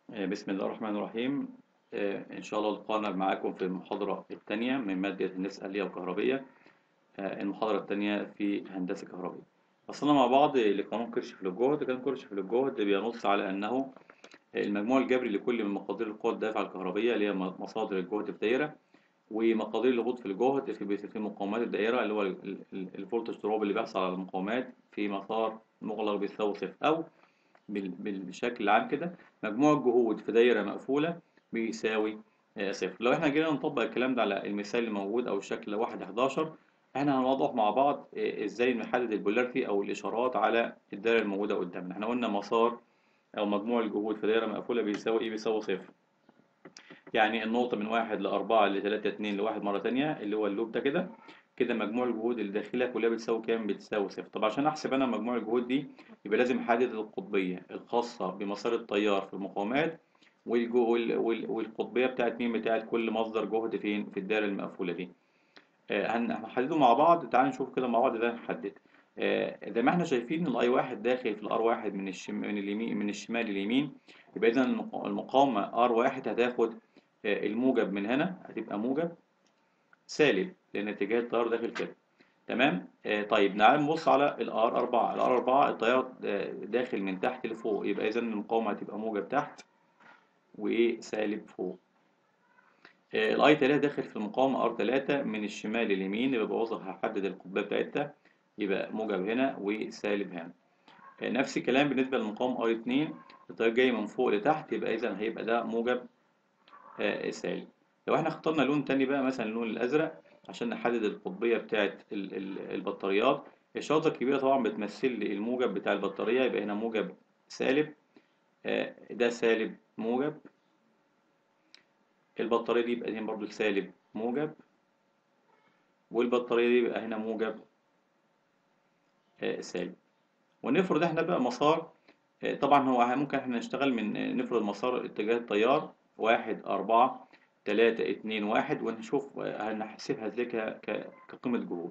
بسم الله الرحمن الرحيم. إن شاء الله لقانا معاكم في المحاضرة الثانية من مادة الهندسة الآلية والكهربية. المحاضرة الثانية في هندسة كهربية. وصلنا مع بعض لقانون كيرشوف للجهد. كان كيرشوف للجهد بينص على أنه المجموع الجبري لكل من مقادير القوى الدافعة الكهربية اللي هي مصادر الجهد في دايرة، ومقادير الهبوط في الجهد في مقاومات الدائرة اللي هو الفولتج دروب اللي بيحصل على المقاومات في مسار مغلق بيساوي صفر، أو بالشكل العام كده مجموع الجهود في دايرة مقفولة بيساوي صفر. لو احنا جينا نطبق الكلام ده على المثال اللي موجود أو الشكل 1/11، احنا هنوضح مع بعض ازاي نحدد البولاريتي أو الإشارات على الدايرة الموجودة قدامنا. احنا قلنا مسار أو مجموع الجهود في دايرة مقفولة بيساوي إيه؟ بيساوي صفر. يعني النقطة من 1 ل4 ل3 2 ل1 مرة تانية اللي هو اللوب ده كده. كده مجموع الجهود اللي داخلها كلها بتساوي كام؟ بتساوي صفر. طب عشان أحسب أنا مجموع الجهود دي يبقى لازم أحدد القطبية الخاصة بمسار التيار في المقاومات، والقطبية بتاعت مين؟ بتاعت كل مصدر جهد فين؟ في الدائرة المقفولة دي. هنحدده مع بعض. تعال نشوف كده مع بعض ده نحدد. زي ما احنا شايفين الاي واحد داخل في الار واحد من اليمين، من الشمال لليمين. يبقى اذا المقاومة ار واحد هتاخد الموجب من هنا هتبقى موجب سالب، لان اتجاه التيار داخل كده. تمام. طيب تعال نبص على الار 4. الار 4 التيار داخل من تحت لفوق، يبقى اذا المقاومة هتبقى موجب تحت وسالب فوق. الاي 3 داخل في المقاومة ار 3 من الشمال لليمين، يبقى بوظف هحدد القطبية بتاعتها، يبقى موجب هنا وسالب هنا. نفس الكلام بالنسبة للمقاومة ار 2، التيار جاي من فوق لتحت، يبقى إذا هيبقى ده موجب سالب. لو احنا اخترنا لون تاني بقى، مثلا اللون الأزرق، عشان نحدد القطبية بتاعت البطاريات. الشرطة الكبيرة طبعا بتمثل لي الموجب بتاع البطارية، يبقى هنا موجب سالب، ده سالب موجب. البطارية دي يبقى هنا برضو سالب موجب، والبطارية دي يبقى هنا موجب سالب. ونفرض احنا بقى مسار. طبعا هو ممكن احنا نشتغل من نفرض مسار اتجاه التيار 1 4 3 2 1، ونشوف هنحسبها ازاي كقيمة جهود.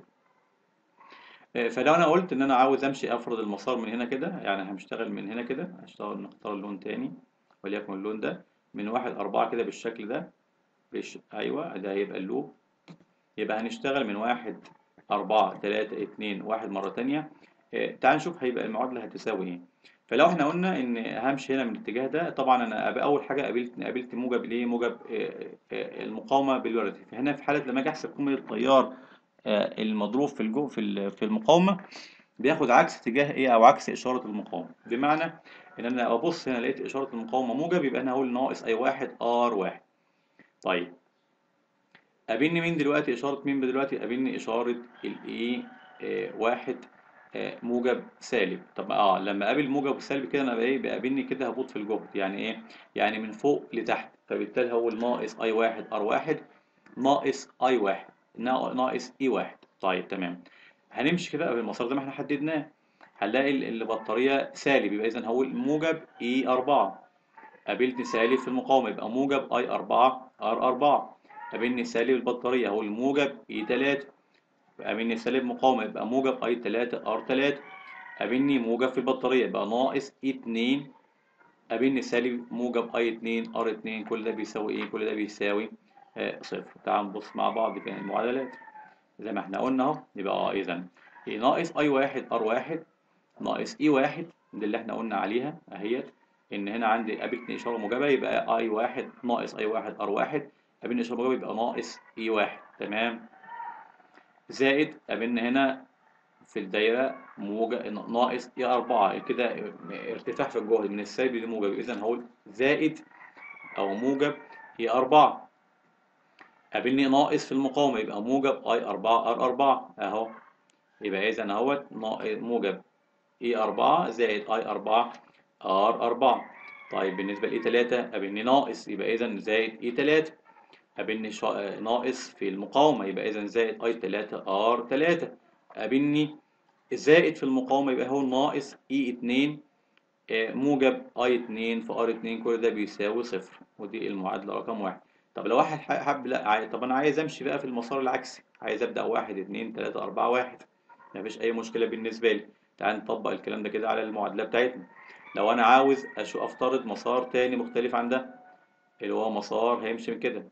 فلو انا قلت ان انا عاوز امشي افرض المسار من هنا كده، يعني هنشتغل من هنا كده، هشتغل نختار لون تاني وليكن اللون ده من 1 4 كده بالشكل ده. ايوه ده هيبقى اللوب. يبقى هنشتغل من 1 4 3 2 1 مرة تانية. تعال نشوف هيبقى المعادلة هتساوي ايه. فلو احنا قلنا ان همشي هنا من الاتجاه ده، طبعا انا اول حاجة قابلت موجب ليه؟ موجب المقاومة بالولايتي. فهنا في حالة لما اجي احسب قيمة التيار المضروب في في المقاومة، بياخد عكس اتجاه ايه او عكس اشارة المقاومة. بمعنى ان انا ابص هنا لقيت اشارة المقاومة موجب، يبقى انا هقول ناقص اي واحد ار واحد. طيب قابلني مين دلوقتي؟ إشارة مين دلوقتي؟ قابلني إشارة الإيه واحد موجب سالب. طب لما قابل موجب وسالب كده أنا إيه؟ بيقابلني كده هبوط في الجهد. يعني إيه؟ يعني من فوق لتحت. فبالتالي هو ناقص أي واحد أر واحد ناقص أي واحد ناقص إي واحد. طيب تمام. هنمشي كده بالمسار زي ما إحنا حددناه. هنلاقي البطارية سالب، يبقى إذا هقول موجب إي 4. قابلني سالب في المقاومة، يبقى موجب أي 4 ار 4. قابلني سالب البطارية هو الموجب اي 3. قابلني سالب مقاومة يبقى موجب اي 3 ار 3. قابلني موجب في البطارية يبقى ناقص اي 2. قابلني سالب موجب اي 2 ار 2. كل ده بيساوي ايه؟ كل ده بيساوي صفر. تعال نبص مع بعض في المعادلات زي ما احنا قلنا اهو. يبقى اذا ناقص اي 1 ار 1 ناقص اي 1 دي اللي احنا قلنا عليها اهيت. ان هنا عندي قابلتني اشاره موجبه، يبقى اي 1 ناقص اي 1 ار 1. قابلني اشاره موجبه يبقى ناقص اي 1. تمام. زائد قابلنا هنا في الدايره ناقص اي 4 كده. ارتفاع في الجهد من السالب للموجب، اذا هقول زائد او موجب اي 4. قابلني ناقص في المقاومه يبقى موجب اي 4 ار 4 اهو. يبقى اذا اهوت موجب اي 4 زائد اي 4 ار 4. طيب بالنسبة لاي 3 قابلني ناقص، يبقى إذا زائد اي 3. قابلني ناقص في المقاومة، يبقى إذا زائد اي 3 ار 3. قابلني زائد في المقاومة، يبقى هو ناقص اي 2 موجب اي 2 في ار 2. كل ده بيساوي صفر، ودي المعادلة رقم واحد. طب لو واحد حب لا طب أنا عايز أمشي بقى في المسار العكسي، عايز أبدأ 1 2 3 4 1. مفيش أي مشكلة بالنسبة لي. تعال نطبق الكلام ده كده على المعادلة بتاعتنا. لو انا عاوز افترض مسار تاني مختلف عن ده، اللي هو مسار هيمشي من كده،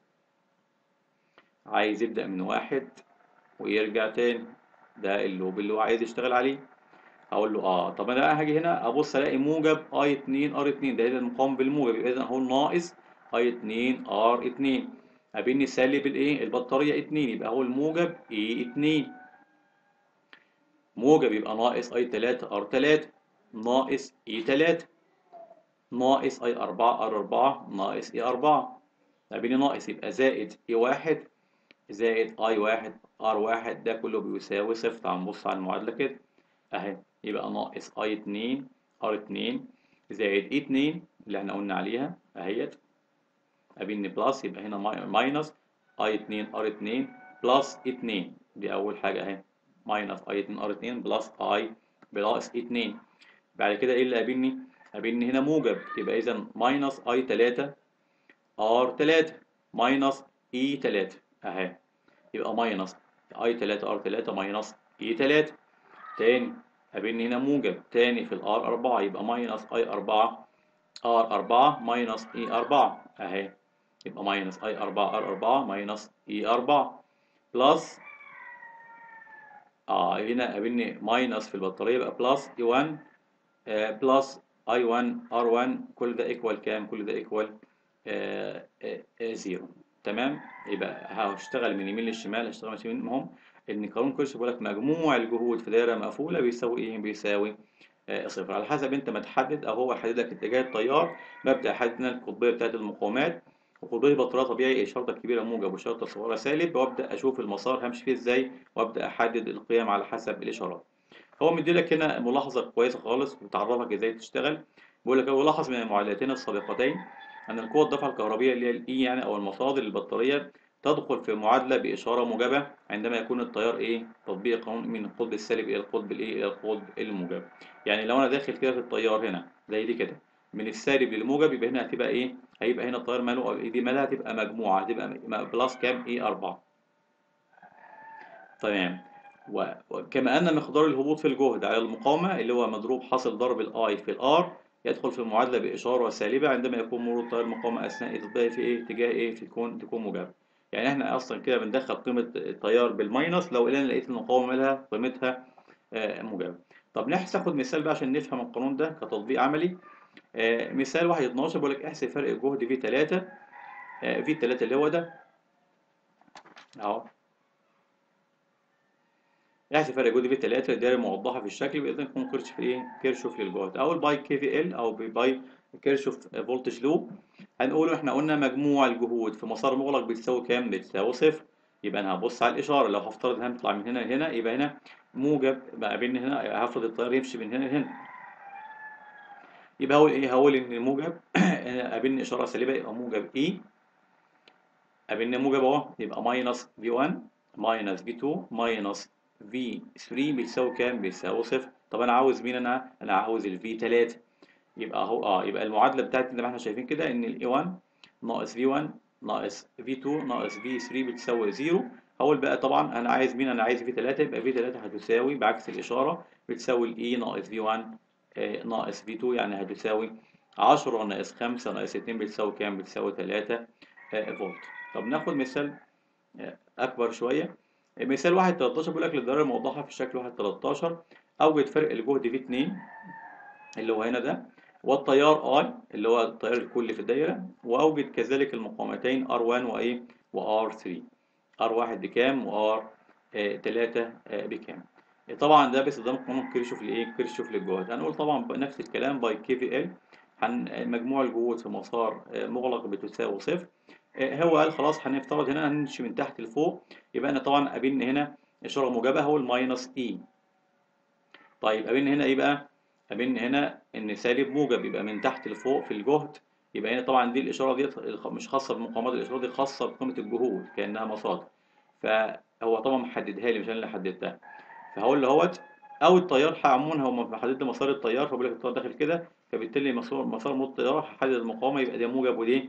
عايز يبدأ من واحد ويرجع تاني، ده اللوب اللي هو عايز يشتغل عليه. هقول له طب انا بقى هاجي هنا ابص الاقي موجب اي 2 ار 2، ده اذا مقام بالموجب، يبقى اذا هقول ناقص اي 2 ار 2، قابلني سالب الايه البطاريه 2، يبقى هو الموجب اي 2، موجب يبقى ناقص اي 3 ار 3 ناقص اي 3 ناقص اي 4 ار 4 ناقص اي 4، قابلني ناقص يبقى زائد اي 1 زائد اي 1 ار 1، ده كله بيساوي صفر. تعال نبص على المعادله كده اهي، يبقى ناقص اي 2 ار 2 زائد اي 2 اللي احنا قلنا عليها اهيت، قابلني بلس، يبقى هنا ماينس اي 2 ار 2 بلس 2، دي اول حاجه اهي، ماينس اي 2 ار 2 بلس اي بلس 2. بعد كده ايه اللي قابلني؟ قابلني هنا موجب، يبقى اذا ماينس اي 3 ار 3 ماينس اي 3 اهي، يبقى ماينس اي 3 ار 3 ماينس اي 3. تاني قابلني هنا موجب تاني في الار 4، يبقى ماينس اي 4 ار 4 ماينس اي 4 اهي، يبقى ماينس اي 4 ار 4 ماينس اي 4 بلس هنا قابلني ماينس في البطاريه، يبقى بلس اي 1 بلس اي 1 ار 1، كل ده ايكوال كام؟ كل ده ايكوال 0. تمام، يبقى هشتغل من اليمين للشمال، هشتغل من اليمين. المهم ان قانون كيرشوف بيقول لك مجموع الجهود في دايره مقفوله بيساوي ايه؟ بيساوي صفر. على حسب انت ما تحدد، او هو يحدد لك اتجاه التيار، ببدا احدد هنا القطبيه بتاعت المقاومات، وقطبيه البطاريه طبيعي اشارتها الكبيره موجب واشارتها الصغيره سالب، وابدا اشوف المسار همشي فيه ازاي، وابدا احدد القيم على حسب الاشارات. هو مديلك هنا ملاحظة كويسة خالص بتعرفك ازاي تشتغل. بيقول لك هو لاحظ من المعادلتين السابقتين أن القوة الدفع الكهربية اللي هي الإي يعني أو المصادر البطارية تدخل في معادلة بإشارة موجبة عندما يكون التيار إيه؟ تطبيق قانون من القطب السالب إلى القطب الإيه؟ إلى القطب الموجب. يعني لو أنا داخل كده في التيار هنا زي دي كده من السالب للموجب، يبقى هنا هتبقى إيه؟ هيبقى هنا التيار ماله أو دي مالها هتبقى مجموعة، هتبقى بلس كام؟ إيه 4. تمام. وكما أن مقدار الهبوط في الجهد على المقاومة اللي هو مضروب حاصل ضرب الآي في الآر يدخل في المعادلة بإشارة سالبة عندما يكون مرور تيار المقاومة أثناء إثباتها في إيه؟ اتجاه إيه؟ تكون موجبة. يعني إحنا أصلا كده بندخل قيمة التيار بالماينس لو أنا لقيت المقاومة مالها قيمتها موجبة. طب ناخد مثال بقى عشان نفهم القانون ده كتطبيق عملي. مثال 1.12 بيقول لك احسب فرق الجهد في 3 في 3 اللي هو ده أهو. احسب فرق جهد في 3 دايره موضحه في الشكل، باذن يكون كيرشوف ايه؟ كيرشوف للجهد، او الباي كي في ال، او باي كيرشوف فولتج لوب. هنقول احنا قلنا مجموع الجهود في مسار مغلق بتساوي كام؟ بتساوي صفر. يبقى انا هبص على الاشاره، لو هفترض هنطلع من هنا لهنا، يبقى هنا موجب بقى بين هنا، هفرض التيار يمشي من هنا لهنا، يبقى هقول ايه؟ هقول ان الموجب قابلني اشاره سالبه يبقى موجب اي، قابلني موجب اهو يبقى ماينس في 1 ماينس في 2 ماينس في 3 بيساوي كام؟ بيساوي صفر. طب انا عاوز مين؟ انا عاوز الفي 3، يبقى اهو يبقى المعادله بتاعتي زي ما احنا شايفين كده ان الاي 1 ناقص في 1 ناقص في 2 ناقص في 3 بتساوي 0. هقول بقى طبعا انا عايز مين؟ انا عايز في 3، يبقى في 3 هتساوي بعكس الاشاره بتساوي الاي ناقص في 1 ناقص في 2، يعني هتساوي 10 ناقص 5 ناقص 2 بتساوي كام؟ بتساوي 3 فولت. طب ناخد مثال اكبر شويه. مثال 1.13 بيقول لك للدائره الموضحه في الشكل 1.13 اوجد فرق الجهد في 2 اللي هو هنا ده، والتيار I اللي هو التيار الكلي في الدايره، واوجد كذلك المقاومتين R1 وايه وR3. R1 بكام وR3 بكام؟ طبعا ده باستخدام قانون كيرشوف لايه؟ كيرشوف للجهد. هنقول طبعا نفس الكلام باي كي في ال، مجموع الجهود في مسار مغلق بتساوي صفر. هو قال خلاص هنفترض هنا هنمشي من تحت لفوق، يبقى انا طبعا قابلني هنا اشاره موجبه هو الماينس اي. طيب قابلني هنا ايه بقى؟ قابلني هنا ان سالب موجب، يبقى من تحت لفوق في الجهد. يبقى هنا طبعا دي الاشاره دي مش خاصه بمقاومات، الاشاره دي خاصه بقيمه الجهود كانها مصادر، فهو طبعا محددها لي مش انا اللي حددتها. فهقول له اهوت، او التيار عموما هو محدد لي مسار التيار، فبقول لك التيار داخل كده، فبالتالي مسار موت التيار هحدد المقاومه، يبقى ده موجب ودي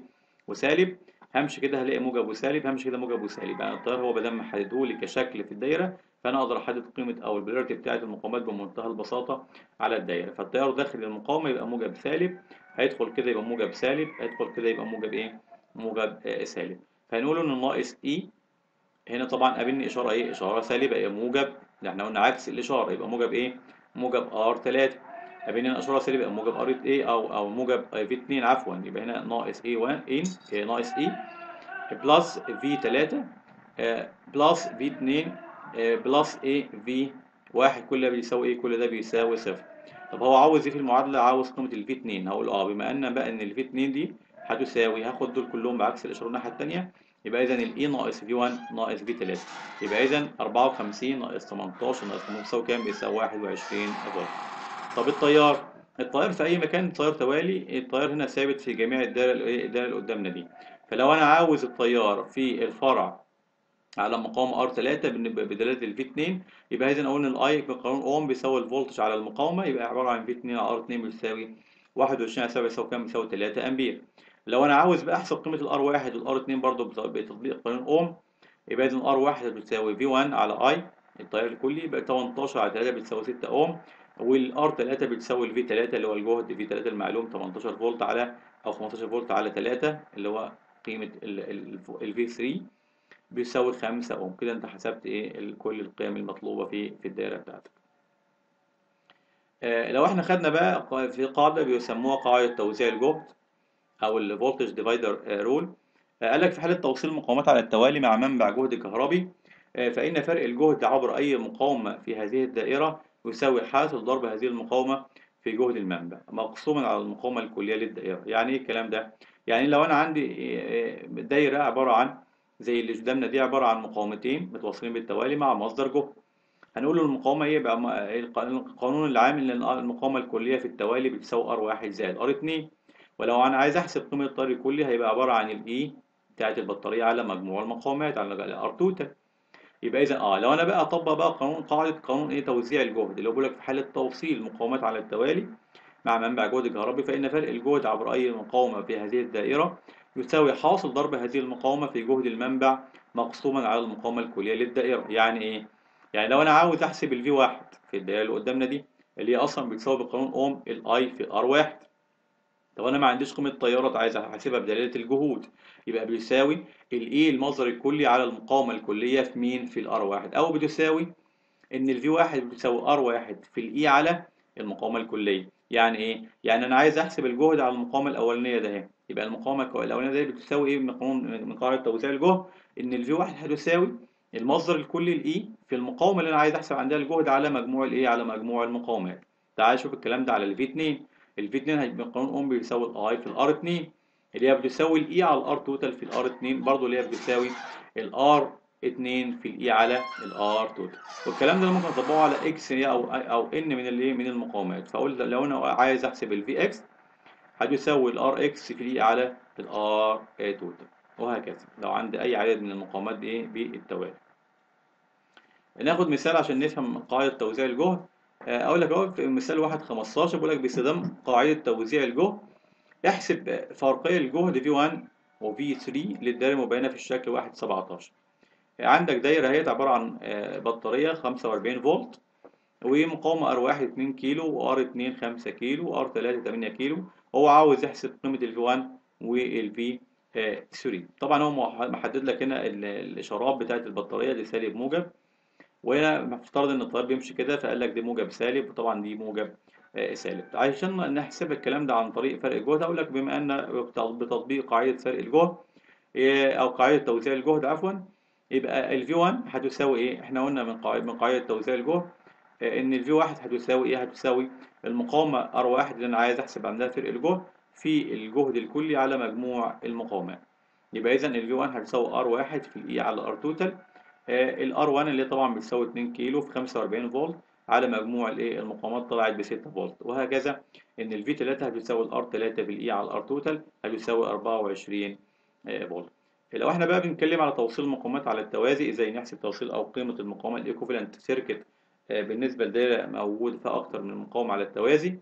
وسالب. همشي كده هلاقي موجب وسالب، همشي كده موجب وسالب، يعني التيار هو بدل ما حدده لي كشكل في الدايره، فانا اقدر احدد قيمه او البولاريتي بتاعه المقاومات بمنتهى البساطه على الدايره. فالتيار داخل المقاومه يبقى موجب سالب، هيدخل كده يبقى موجب سالب، هيدخل كده يبقى موجب ايه؟ موجب سالب. فهنقول ان ناقص اي هنا طبعا قابلني اشاره ايه؟ اشاره سالبه، يبقى موجب، ده احنا قلنا عكس الاشاره، يبقى موجب ايه؟ موجب ار 3. قابلني هنا اشاره سالبه، يبقى موجب ار ايه او موجب في 2 عفوا، يبقى هنا ناقص اي 1 ان ناقص اي بلس في 3 بلس في 2 بلس ايه في 1، كل ده بيساوي ايه؟ كل ده بيساوي صفر. طب هو عاوز ايه في المعادله؟ عاوز قيمه الفي 2. هقول بما ان بقى ان الفي 2 دي هتساوي، هاخد دول كلهم بعكس الاشاره الناحيه الثانيه، يبقى اذا الاي ناقص في 1 ناقص في 3، يبقى اذا 54 ناقص 18 ناقص 8 بيساوي كام؟ بيساوي 21 فولت. طب التيار في اي مكان تيار توالي، التيار هنا ثابت في جميع الدايره اللي قدامنا دي. فلو انا عاوز التيار في الفرع على مقاومه ار3 بدلاله الفي 2، يبقى اذا اقول ان الاي بقانون اوم بيساوي الفولتج على المقاومه، يبقى عباره عن في 2 على ار 2 بيساوي 21 على 7 بيساوي كام؟ بيساوي 3 امبير. لو انا عاوز بقى احسب قيمه الار 1 والار 2 برضه بتطبيق قانون اوم، يبقى اذا ار 1 بتساوي في 1 على اي التيار الكلي، يبقى 18 على 3 بتساوي 6 اوم، والار 3 بتساوي الفي 3 اللي هو الجهد في 3 المعلوم 18 فولت على او 15 فولت على 3 اللي هو قيمه الفي 3 بيساوي 5 اوم. كده انت حسبت ايه؟ كل القيم المطلوبه في الدايره بتاعتك. لو احنا خدنا بقى في قاعده بيسموها قاعده توزيع الجهد او الفولتج ديفايدر رول. قال لك في حاله توصيل المقاومات على التوالي مع منبع جهد كهربي، فان فرق الجهد عبر اي مقاومه في هذه الدائره يساوي حاصل ضرب هذه المقاومه في جهد المنبع مقسوما على المقاومه الكليه للدائره. يعني ايه الكلام ده؟ يعني لو انا عندي دايره عباره عن زي اللي قدامنا دي، عباره عن مقاومتين متواصلين بالتوالي مع مصدر جهد، هنقول له المقاومه ايه بقى؟ القانون العام ان المقاومه الكليه في التوالي بتساوي ار 1 زائد ار 2. ولو انا عايز احسب قيمه التيار الكلي هيبقى عباره عن الاي بتاعت البطاريه على مجموع المقاومات على ار توتال. يبقى اذا لو انا بقى اطبق بقى قانون ايه؟ توزيع الجهد، اللي هو بيقول لك في حاله توصيل مقاومات على التوالي مع منبع جهد كهربي، فان فرق الجهد عبر اي مقاومه في هذه الدائره يساوي حاصل ضرب هذه المقاومه في جهد المنبع مقسوما على المقاومه الكليه للدائره. يعني ايه؟ يعني لو انا عاوز احسب الفي 1 في الدائره اللي قدامنا دي، اللي هي اصلا بتساوي بقانون اوم الاي في ار 1، طب انا ما عنديش قيمه تيارات عايز احسبها بدلاله الجهود، يبقى بيساوي الاي المصدر الكلي على المقاومه الكليه في مين؟ في الار 1، او بتساوي ان الفي 1 بتساوي ار 1 في الاي على المقاومه الكليه. يعني ايه؟ يعني انا عايز احسب الجهد على المقاومه الاولانيه ده اهي، يبقى المقاومه الاولانيه دي بتساوي ايه من قانون من قاعده توزيع الجهد؟ ان الفي 1 هتساوي المصدر الكلي الاي في المقاومه اللي انا عايز احسب عندها الجهد على مجموع الايه؟ على مجموع المقاومات. تعال شوف الكلام ده على الفي 2. الفي 2 هيبقى قانون اوم بيساوي الاي في الار 2، اللي هي بتساوي الاي على الار توتال في الار 2 برضه، اللي هي بتساوي الار 2 في الاي على الار توتال. والكلام ده ممكن اطبقه على اكس او ان من الايه؟ من المقاومات. فاقول لو انا عايز احسب الفي اكس هتساوي الار اكس في الاي على الار توتال، وهكذا لو عندي اي عدد من المقاومات دي ايه؟ بالتوالي. ناخد مثال عشان نفهم قاعده توزيع الجهد. اقول لك اهو في مثال 1.15 بيقول لك باستخدام قاعده توزيع الجهد احسب فرقي الجهد V1 و V3 للدائرة المبينة في الشكل 1.17. عندك دايرة هي عبارة عن بطارية 45 فولت، ومقاومة R1 2 كيلو وR2 5 كيلو وR3 8 كيلو. هو عاوز يحسب قيمة ال V1 وال V3. طبعا هو محدد لك هنا الإشارات بتاعت البطارية دي سالب موجب، وهنا مفترض ان التيار بيمشي كده، فقال لك دي موجب سالب، وطبعا دي موجب سالب. عشان نحسب الكلام ده عن طريق فرق الجهد، اقول لك بما ان بتطبيق قاعده فرق الجهد او قاعده توزيع الجهد عفوا، يبقى ال V1 هتساوي ايه؟ احنا قلنا من قاعده توزيع الجهد ان ال V1 هتساوي ايه؟ هتساوي المقاومه R1 اللي انا عايز احسب عندها فرق الجهد في الجهد الكلي على مجموع المقاومات. يبقى اذا ال V1 هتساوي R1 في الاي على R توتال، الار 1 اللي طبعا بتساوي 2 كيلو في 45 فولت على مجموع الايه؟ المقاومات طلعت ب 6 فولت، وهكذا ان الفي 3 هتساوي الار 3 بالاي على الار توتال هتساوي 24 فولت. لو احنا بقى بنتكلم على توصيل المقاومات على التوازي، ازاي نحسب توصيل او قيمه المقاومه الايكوفالنت سيركت بالنسبه لدايره موجود فيها اكتر من مقاومه على التوازي.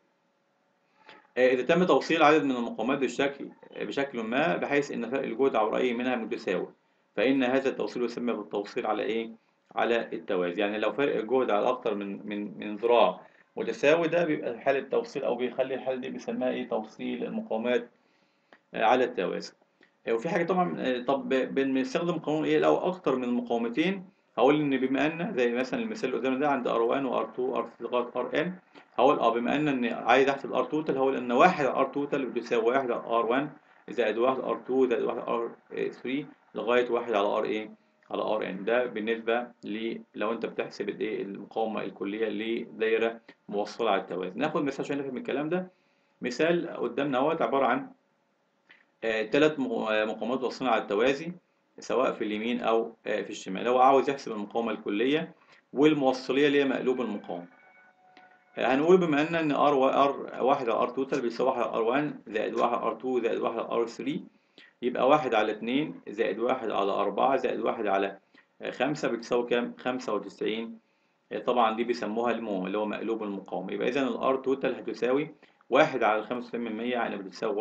إذا تم توصيل عدد من المقاومات بشكل ما بحيث إن فرق الجهد عبر أي منها متساوي، فإن هذا التوصيل يسمى بالتوصيل على إيه؟ على التوازي. يعني لو فرق الجهد على اكتر من ذراع متساوي، ده بيبقى حالة توصيل، او بيخلي الحالة دي بيسميها ايه، توصيل المقاومات على التوازي. وفي حاجة طبعا، طب بنستخدم قانون ايه لو اكتر من مقاومتين؟ هقول ان بما ان زي مثلا المثال اللي قدامنا ده عند R1 و R2 R3 لغايه Rn، هقول بما ان عايز احسب R توتال، هقول ان 1 على R توتال بتساوي 1 على R1 زائد 1 على R2 زائد 1 على R3 لغايه 1 على R ايه، على Rn. ده بالنسبه لو انت بتحسب الايه المقاومه الكليه لدايره موصله على التوازي. ناخد مثال عشان نفهم الكلام ده. مثال قدامنا اهوت عباره عن ثلاث مقاومات واصلين على التوازي سواء في اليمين أو في الشمال. هو عاوز يحسب المقاومة الكلية والموصلية اللي هي مقلوب المقاومة. هنقول بما ان ار واحد على ار توتال بيساوي 1 على ار 1 زائد 1 على ار 2 زائد 1 على ار 3، يبقى 1 على 2 زائد 1 على 4 زائد 1 على 5 بتساوي كام؟ 95. طبعا دي بيسموها المو اللي هو مقلوب المقاومة. يبقى إذا الار توتال هتساوي 1 على 95% يعني بتساوي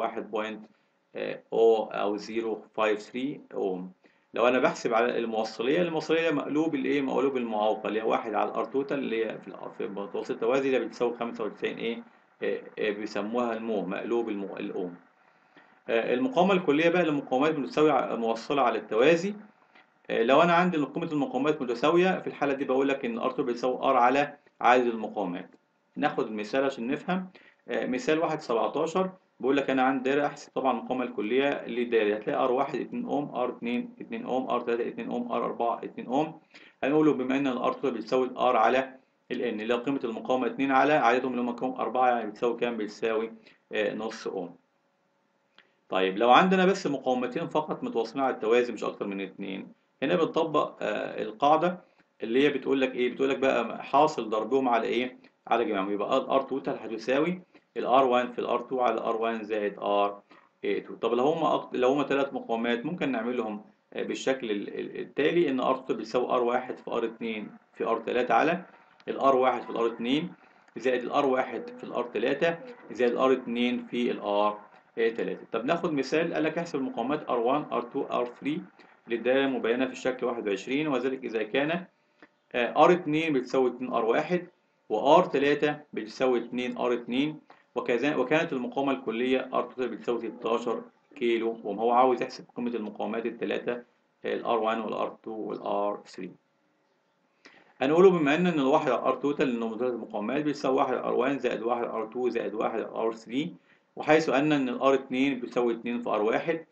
1.053 اوم. لو انا بحسب على الموصليه مقلوب الايه، مقلوب المعوقه اللي هي 1 على الار توتال اللي هي في متوسط التوازي ده بتساوي 95 ايه، بيسموها المو مقلوب الاوم. المقاومه الكليه بقى للمقاومات بتساوي موصله على التوازي. لو انا عندي قيمه المقاومات متساويه، في الحاله دي بقول لك ان ار 2 بيساوي ار على عدد المقاومات. ناخد المثال عشان نفهم. مثال 1.17 بيقول لك انا عندي دايره، احسب طبعا المقاومه الكليه للدايره. هتلاقي ار 1 2 اوم، ار 2 2 اوم، ار 3 2 اوم، ار 4 2 اوم. هنقول بما ان الار 2 بتساوي الار على الان، لو قيمه المقاومه 2 على عددهم اللي هم كام 4 يعني بتساوي كام؟ بتساوي نص اوم. طيب لو عندنا بس مقاومتين فقط متواصلين على التوازي مش اكتر من اتنين، هنا بنطبق القاعدة اللي هي بتقول لك ايه، بتقول لك بقى حاصل ضربهم على ايه، على جمعهم. يبقى الار توتال هتساوي الار 1 في الار 2 على ار 1 زائد ار 2. طب لو هما ثلاث مقاومات ممكن نعملهم بالشكل التالي، ان ار توتال بيساوي ار 1 في ار 2 في ار 3 على الار 1 في الار 2 زائد الار 1 في الار 3 زائد الار 2 في الار 3. طب ناخد مثال، قال لك احسب المقاومات R1 R2 R3 للدائرة المبينة في الشكل 21، وذلك إذا كان R2 بتساوي 2 R1 و R3 بتساوي 2 R2 وكانت المقاومة الكلية R2 بتساوي 16 كيلو اوم. هو عاوز يحسب قيمة المقاومات الثلاثة ال R1 وال R2 وال R3. هنقوله بما ان الواحد على ار توتال انه مجرد المقاومات بيساوي 1 على ار 1 زائد 1 على ار 2 زائد 1 على ار 3، وحيث ان الار 2 بتساوي 2 في ار 1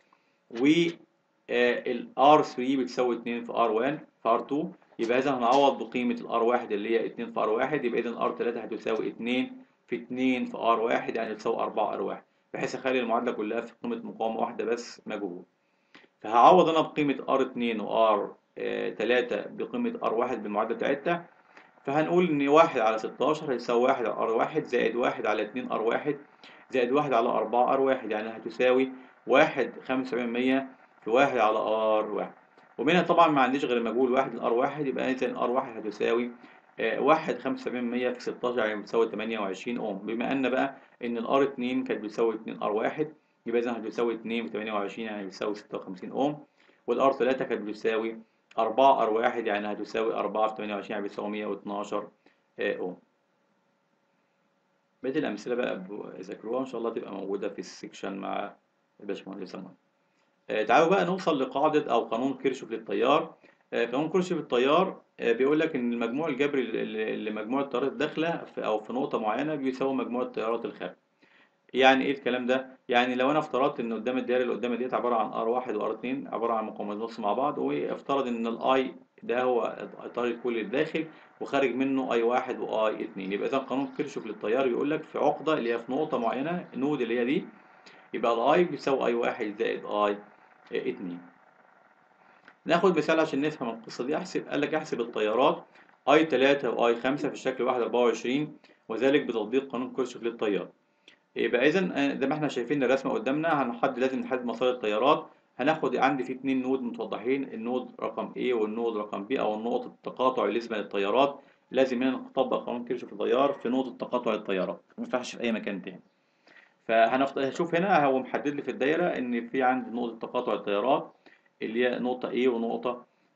والار 3 بتساوي 2 في ار 1 في ار 2. يبقى اذا هنعوض بقيمه الار 1 اللي هي 2 في ار 1، يبقى اذا ار 3 هتساوي 2 في 2 في ار 1 يعني تساوي 4 ار 1، بحيث اخلي المعادله كلها في قيمه مقاومه واحده بس مجهول. فهعوض انا بقيمه R2 و R3 بقيمه R1 بالمعادله بتاعتها. فهنقول ان 1 على 16 هيساوي 1 على R1 زائد 1 على 2 R1 زائد 1 على 4 R1 يعني هتساوي 1 75% في 1 على R1. ومنها طبعا ما عنديش غير المجهول 1 R1، يبقى اذا R1 هتساوي 1 75% في 16 يعني بتساوي 28 اوم. بما ان بقى ان الار 2 كانت بتساوي 2 ار 1، يبقى اذا هتساوي 2 في 28 يعني بتساوي 56 اوم. والار 3 كانت بتساوي 4 ار 1 يعني هتساوي 4 في 28 يعني بتساوي 112 اوم. بقية الأمثلة بقى ذاكروها إن شاء الله تبقى موجودة في السكشن مع الباشمهندس سلمان. تعالوا بقى نوصل لقاعدة أو قانون كيرشوف للتيار. قانون كيرشوف للتيار بيقول لك إن المجموع الجبري لمجموع التيارات الداخلة أو في نقطة معينة بيساوي مجموع التيارات الخارجة. يعني إيه الكلام ده؟ يعني لو أنا افترضت إن قدام الدايرة اللي قدامي ديت عبارة عن R1 و R2 عبارة عن مقاومات نص مع بعض، وافترض إن الأي ده هو التيار الكلي الداخل وخارج منه I1 و I2. يبقى إذا قانون كيرشوف للتيار بيقول لك في عقدة اللي هي في نقطة معينة، النود اللي هي دي، يبقى الأي بيساوي I1 زائد I2. ناخد مثال عشان نفهم القصة دي. قال لك احسب التيارات I3 و I5 في الشكل 1.24 وذلك بتطبيق قانون كيرشوف للتيار. يبقى إذا زي ما احنا شايفين الرسمة قدامنا لازم نحدد مسار التيارات. هناخد عندي في اتنين نود متوضحين، النود رقم A والنود رقم B أو نقطة التقاطع بالنسبة للتيارات. لازم هنا نطبق قانون كيرشوف للتيار في نقطة تقاطع التيارات، ما ينفعش في أي مكان تاني. هشوف هنا هو محدد لي في الدايرة إن في عندي نقطة تقاطع التيارات اللي هي نقطة A ونقطة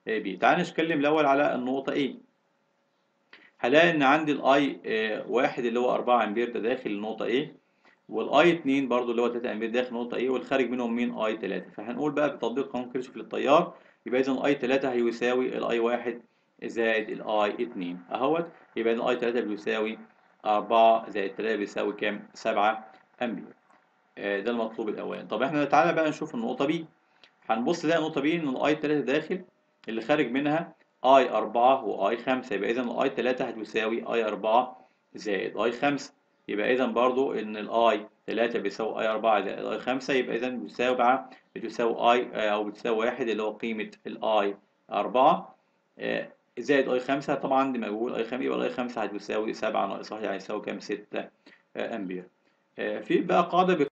بي. تعال نتكلم الأول على النقطة A. هلاقي إن عندي الأي واحد اللي هو 4 أمبير ده داخل النقطة A، والاي 2 برضو اللي هو 3 امبير داخل النقطه A، والخارج منهم مين؟ اي 3. فهنقول بقى بتطبيق قانون كيرشوف للتيار، يبقى اذا الاي 3 هيساوي الاي 1 زائد الاي 2 اهوت. يبقى الاي 3 بيساوي 4 زائد 3 بيساوي كام؟ 7 امبير. ده المطلوب الاولاني. طب احنا تعالى بقى نشوف النقطه B. هنبص نلاقي النقطه B ان الاي 3 داخل، اللي خارج منها اي 4 واي 5. يبقى اذا الاي 3 هتساوي اي 4 زائد اي 5. يبقى اذا برضو ان الاي 3 بيساوي اي 4 زائد اي 5، يبقى اذا بتساوي اي او بتساوي 1 اللي هو قيمه الاي 4 زائد اي 5. طبعا دي مجهول اي 5، يبقى الاي 5 هتساوي 7 ناقص 1 يعني هيساوي كام؟ 6 امبير. في بقى قاعده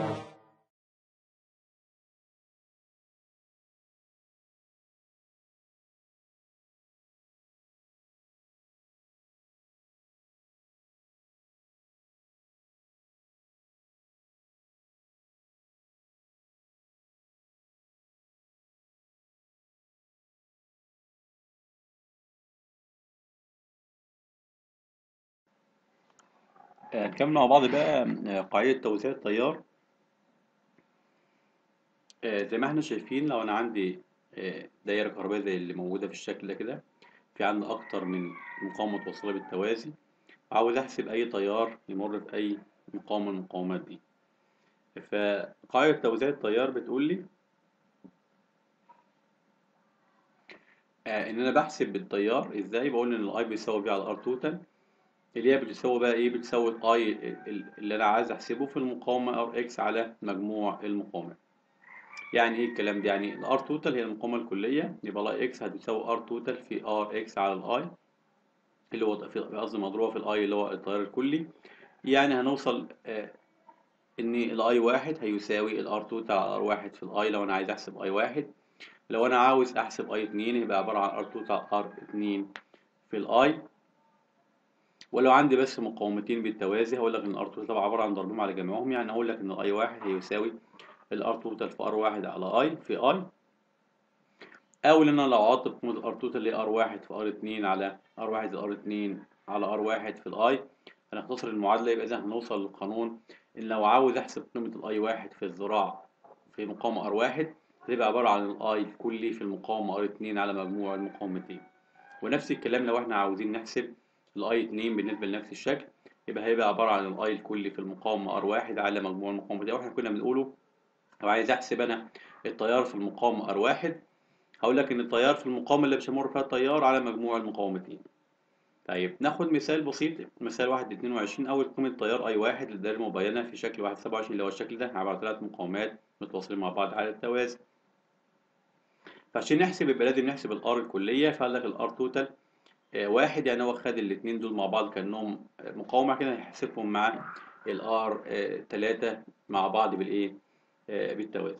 نكمل مع بعض بقى قاعده توزيع التيار. زي ما احنا شايفين، لو انا عندي دايره كهربائيه زي اللي موجوده في الشكل ده كده، في عندي اكتر من مقاومه متوصله بالتوازي، عاوز احسب اي تيار يمر في اي مقاومه من المقاومات دي. فقاعده توزيع التيار بتقول لي ان انا بحسب التيار ازاي. بقول ان الاي بيساوي في على ار توتال، اللي هي بتساوي بقى ايه؟ بتساوي الاي اللي انا عايز احسبه في المقاومه ار اكس على مجموع المقاومات. يعني ايه الكلام ده؟ يعني الار توتال هي المقاومه الكليه، يبقى الاي اكس هتساوي ار توتال في ار اكس على الاي، اللي هو قصدي مضروبه في الاي اللي هو التيار الكلي. يعني هنوصل ان الاي واحد هيساوي الار توتال على ار واحد في الاي لو انا عايز احسب اي واحد. لو انا عاوز احسب اي 2 يبقى عباره عن ار توتال ار 2 في الاي. ولو عندي بس مقاومتين بالتوازي هقول لك ان الار توتال طبعا عباره عن ضربهم على جميعهم، يعني هقول لك ان الاي واحد هيساوي الار توتال في ار واحد على اي في اي. او ان انا لو عوضت بقيمه الار توتال اللي هي ار واحد في ار 2 على ار واحد زائد ار 2 على ار واحد في الاي، هنختصر المعادله. يبقى اذا هنوصل للقانون ان لو عاوز احسب قيمه الاي واحد في الذراع في مقاومه ار واحد، هتبقى عباره عن الاي الكلي في المقاومه ار 2 على مجموع المقاومتين. ونفس الكلام لو احنا عاوزين نحسب الاي 2 بالنسبه لنفس الشكل، يبقى هيبقى عباره عن الاي الكلي في المقاومه ار واحد على مجموع المقاومتين. واحنا كنا بنقوله لو عايز احسب انا التيار في المقاومه ار واحد، هقول لك ان التيار في المقاومه اللي مش هيمر فيها التيار على مجموع المقاومتين. طيب ناخد مثال بسيط، مثال 1/22. اول قيمه تيار اي واحد للدائره المبينه في شكل 1/27 اللي هو الشكل ده، عباره عن 3 مقاومات متواصلين مع بعض على التوازي. فعشان نحسب يبقى لازم نحسب الار الكليه، فقال لك الار توتال واحد، يعني هو خد الاثنين دول مع بعض كانهم مقاومه كده، هيحسبهم مع الار 3 مع بعض بالايه؟ بالتوازي.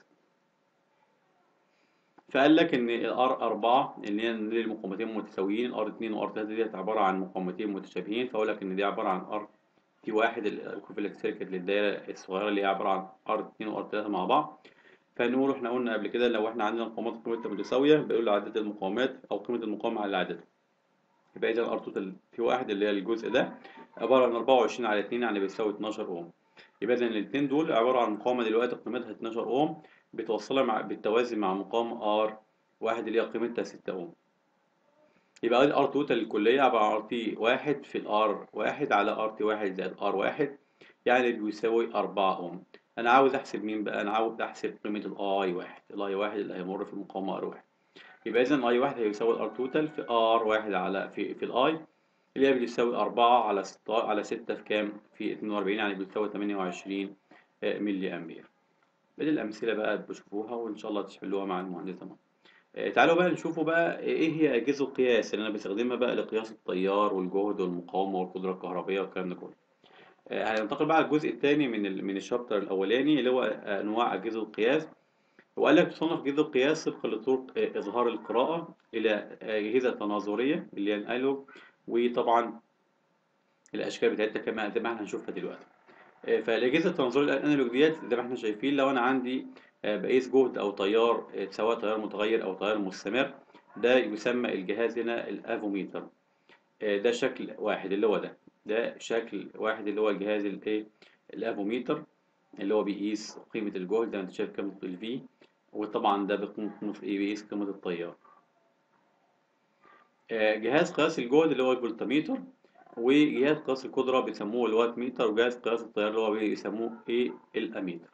فقال لك ان الار 4 ان هي المقاومتين متساويين، ار 2 وار 3 ديت عباره عن مقاومتين متشابهين، فاقول لك ان دي عباره عن ار تي واحد الايكوفالنت سيركت للدايره الصغيره اللي هي عباره عن ار 2 وار 3 مع بعض. فنقول احنا قلنا قبل كده لو احنا عندنا مقاومات قيمتها متساويه بيقول عدد المقاومات او قيمه المقاومه على عددها. يبقى اذا ار توتال تي واحد اللي هي الجزء ده عباره عن 24 على 2 يعني بيساوي 12 اوم. يبقى اذا الاثنين دول عباره عن مقاومه دلوقتي قيمتها 12 اوم، بتوصلها بالتوازي مع مقاومه ار واحد اللي هي قيمتها 6 اوم. يبقى الار توتال الكليه عباره عن ار تي واحد في الار واحد على ار تي واحد زائد ار واحد، يعني بيساوي 4 اوم. انا عاوز احسب مين بقى؟ انا عاوز احسب قيمه الاي واحد، الاي واحد اللي هيمر في المقاومه ار واحد. يبقى اذا اي واحد هيساوي الار توتال في ار واحد على في الاي، اللي هي بتساوي 4 على 6 على 6 في كام؟ في 42، يعني بتساوي 28 ملي امبير. دي الامثله بقى بشوفوها وان شاء الله تحلوها مع المهندسه. تعالوا بقى نشوفوا بقى ايه هي اجهزه القياس اللي انا بستخدمها بقى لقياس التيار والجهد والمقاومه والقدره الكهربائيه والكلام ده كله. هننتقل بقى على الجزء الثاني من الشابتر الاولاني اللي هو انواع اجهزه القياس. وقال لك تصنف أجهزة القياس طبقا لطرق إظهار القراءة إلى أجهزة تناظرية اللي هي الأنالوج، وطبعا الأشكال بتاعتها كما زي ما احنا هنشوفها دلوقتي. فالأجهزة التناظرية الأنالوج ديت زي ما احنا شايفين، لو أنا عندي بقيس جهد أو تيار سواء تيار متغير أو تيار مستمر، ده يسمى الجهاز هنا الافوميتر. ده شكل واحد اللي هو ده شكل واحد اللي هو الجهاز الايه الافوميتر، اللي هو بيقيس قيمة الجهد زي ما انت شايف قيمة الفي. وطبعا ده قيمة ايه بيقيس قيمة التيار. جهاز قياس الجهد اللي هو الفولتميتر، وجهاز قياس القدرة بيسموه الوات ميتر، وجهاز قياس التيار اللي هو بيسموه ايه الاميتر.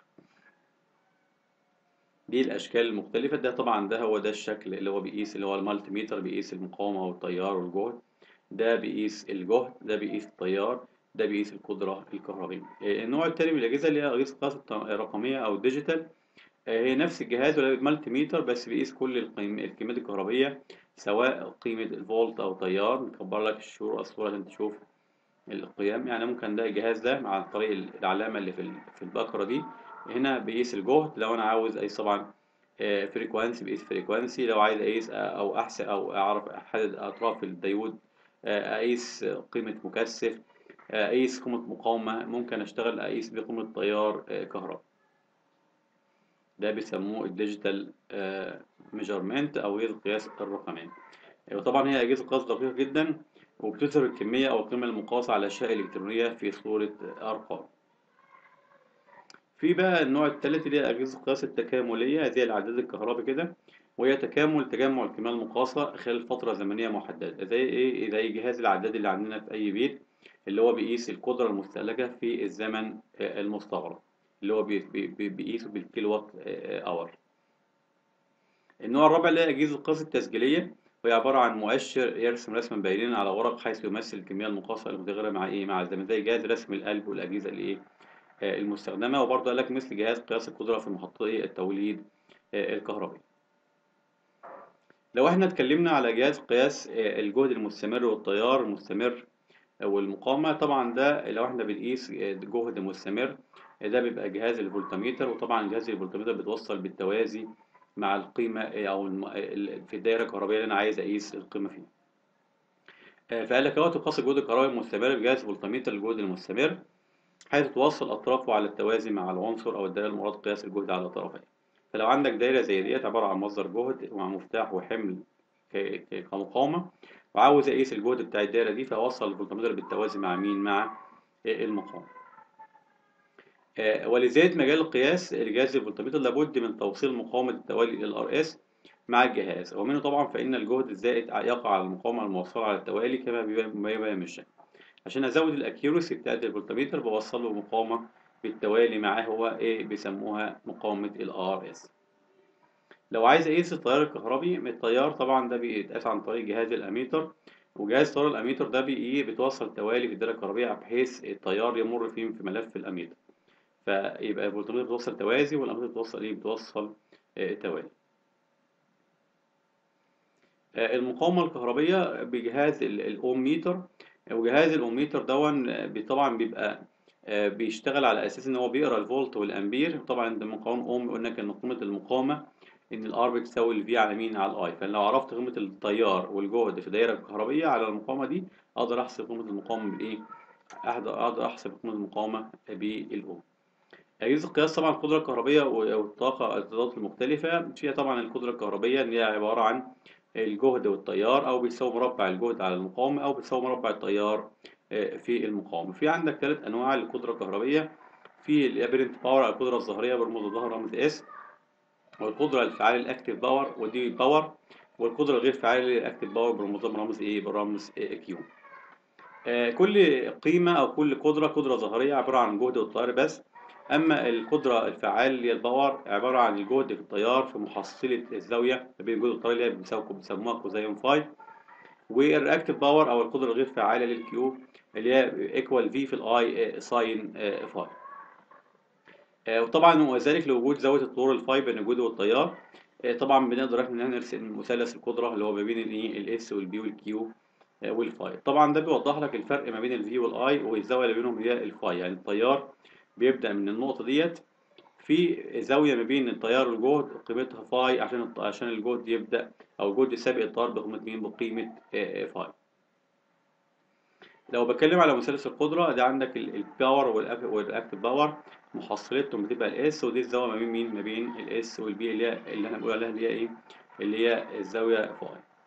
دي الاشكال المختلفة. ده طبعا ده هو ده الشكل اللي هو بيقيس، اللي هو المالتي ميتر بيقيس المقاومة والتيار والجهد. ده بيقيس الجهد، ده بيقيس التيار، ده بيقيس القدرة الكهربية. النوع التاني من الأجهزة اللي هي أجهزة القياس الرقمية أو الديجيتال. هي نفس الجهاز ولا مالتي ميتر، بس بيقيس كل الكميات الكهربية، سواء قيمة الفولت أو تيار. نكبر لك الصورة عشان تشوف القيم. يعني ممكن ده الجهاز ده مع طريق العلامة اللي في البكرة دي، هنا بيقيس الجهد. لو أنا عاوز أقيس طبعا فريكوانسي بيقيس فريكوانسي. لو عايز أقيس أو أحسب أو أعرف أحدد أطراف الديود، أقيس قيمة مكثف، أقيس قيمة مقاومة. ممكن أشتغل أقيس بقيمة تيار كهرباء. ده بيسموه الديجيتال ميجرمنت أو أجهزة القياس الرقمية. وطبعا هي أجهزة قياس دقيقة جدا، وبتظهر الكمية أو القيمة المقاسة على أشياء إلكترونية في صورة أرقام. في بقى النوع الثالث اللي هي أجهزة القياس التكاملية زي العداد الكهربي كده، وهي تجمع الكمية المقاسة خلال فترة زمنية محددة. زي إيه؟ زي جهاز العداد اللي عندنا في أي بيت، اللي هو بيقيس القدرة المستهلكة في الزمن المستغرق، اللي هو بيقيسه بالكيلو وات أور. النوع الرابع اللي هي أجهزة القياس التسجيلية، وهي عبارة عن مؤشر يرسم رسما بينيا على ورق، حيث يمثل الكمية المقاسة المتغيرة مع إيه؟ مع الزمن، زي جهاز رسم القلب والأجهزة اللي إيه؟ المستخدمة. وبرضه قال لك مثل جهاز قياس القدرة في محطتي التوليد الكهربي. لو احنا اتكلمنا على جهاز قياس الجهد المستمر والتيار المستمر والمقاومة، طبعا ده لو احنا بنقيس جهد مستمر، ده بيبقى جهاز الفولتميتر. وطبعا جهاز الفولتميتر بيتوصل بالتوازي مع القيمة أو في الدائرة الكهربائية اللي أنا عايز أقيس القيمة فيها. فقال لك أهو تقاس الجهد الكهربائي المستمر بجهاز فولتميتر الجهد المستمر، حيث توصل أطرافه على التوازي مع العنصر أو الدائرة المراد قياس الجهد على طرفيه. فلو عندك دايرة زي ديت عبارة عن مصدر جهد ومع مفتاح وحمل كمقاومة، وعاوز أقيس الجهد بتاع الدايرة دي، فأوصل الفولتميتر بالتوازي مع مين؟ مع المقاومة. ولذلك مجال القياس لجهاز الفولتميتر لابد من توصيل مقاومة التوالي LRS مع الجهاز، ومنه طبعا فإن الجهد الزائد يقع على المقاومة الموصلة على التوالي كما بيبين من الشكل. عشان أزود الأكيورسي بتاعت الفولتميتر بوصل له مقاومة بالتوالي معاه، هو إيه بيسموها مقاومة LRS. لو عايز أقيس التيار الكهربي، التيار طبعا ده بيتقاس عن طريق جهاز الأميتر. وجهاز تيار الأميتر ده بيتوصل توالي في الدائرة الكهربية، بحيث التيار يمر فيه في ملف الأميتر. فيبقى الفولتميتر بتوصل توازي، والأميتر بتوصل إيه؟ بتوصل توالي. المقاومة الكهربية بجهاز الأوم ميتر. وجهاز الأوم ميتر طبعا بيبقى بيشتغل على أساس إن هو بيقرأ الفولت والأمبير. طبعا ده مقاومة أوم، قلنا إن قيمة المقاومة إن الآر بتساوي الفي على مين؟ على الآي. فلو عرفت قيمة التيار والجهد في دايرة كهربية على المقاومة دي، أقدر أحسب قيمة المقاومة بالإيه؟ أقدر أحسب قيمة المقاومة بالأوم. أجهزة القياس طبعا القدرة الكهربية والطاقة الإطارات المختلفة فيها. طبعا القدرة الكهربية اللي هي عبارة عن الجهد والتيار، أو بيساوي مربع الجهد على المقاومة، أو بيساوي مربع التيار في المقاومة. في عندك ثلاث أنواع للقدرة الكهربية. في الابرنت باور أو القدرة الظاهرية برمز الظهر رمز اس، والقدرة الفعالة الأكتيف باور ودي باور، والقدرة الغير فعالة الأكتيف باور برمزها برمز إيه؟ برمز كيو. كل قيمة أو كل قدرة ظاهرية عبارة عن جهد والتيار بس. أما القدرة الفعال اللي هي الباور عبارة عن الجهد في التيار في محصلة الزاوية ما بين الجهد والتيار، اللي هي بيسموها كوزين فاي. والرياكتيف باور أو القدرة الغير فعالة للكيو، اللي هي ايكوال في الآي ساين فاي. وطبعا وذلك لوجود زاوية الطول الفاي بين الجهد والتيار. طبعا بنقدر احنا نرسم مثلث القدرة اللي هو ما بين الايه الاس والبي والكيو والفاي. طبعا ده بيوضح لك الفرق ما بين الفي والاي، والزاويه اللي بينهم هي الفاي. يعني التيار بيبدا من النقطه ديت في زاويه ما بين التيار والجهد قيمتها فاي، عشان الجهد يبدا او الجهد سابق التيار بقيمه مين؟ بقيمه فاي. لو بتكلم على مثلث القدره ده، عندك الباور والاكتيف باور محصلتهم بتبقى الاس، ودي الزاويه ما بين مين؟ ما بين الاس والبي، اللي احنا بنقول عليها اللي هي ايه؟ اللي هي الزاويه فاي.